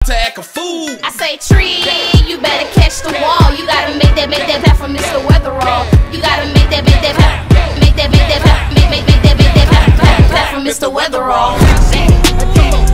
to act a fool. I say tree, you better catch the wall. You gotta make that path for Mr. Weatherall. You gotta make that path for Mr. Weatherall.